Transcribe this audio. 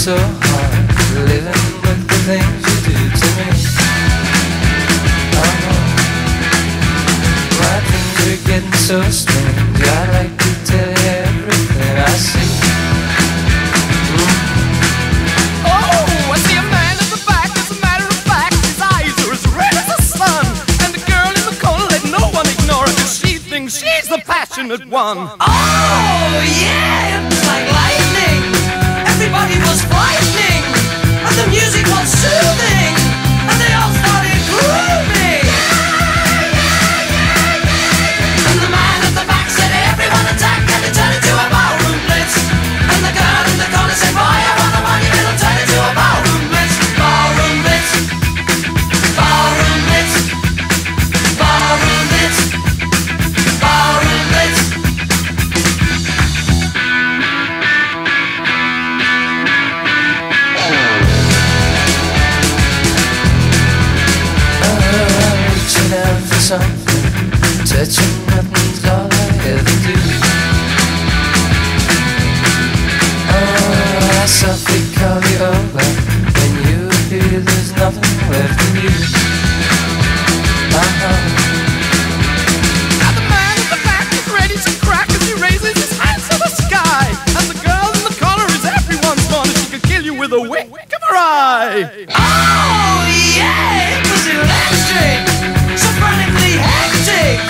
so hard, living with the things you do to me. My dreams are getting so strange, I'd like to tell you everything I see. Oh, I see a man in the back, as a matter of fact, his eyes are as red as the sun. And the girl in the corner, let no one ignore her, 'cause she thinks she's the passionate one. Oh, yeah, it was like lightning. Everybody was frightening, and the music was soothing, and they all started grooving. And the man at the back said, everyone attack, and it turned into a ballroom blitz. And the girl in the corner said, boy, I want the money, it'll turn into a ballroom blitz. Ballroom blitz, ballroom blitz, ballroom blitz, ballroom blitz. Reaching out for something, touching nothing's all I ever do. I softly call you over, when you appear there's nothing left of you. Now the man at the back is ready to crack as he raises his hands to the sky. And the girl in the corner is everyone's gone, she could kill you with a wink of her eye. Oh, yeah, it was electric, so frantically hectic.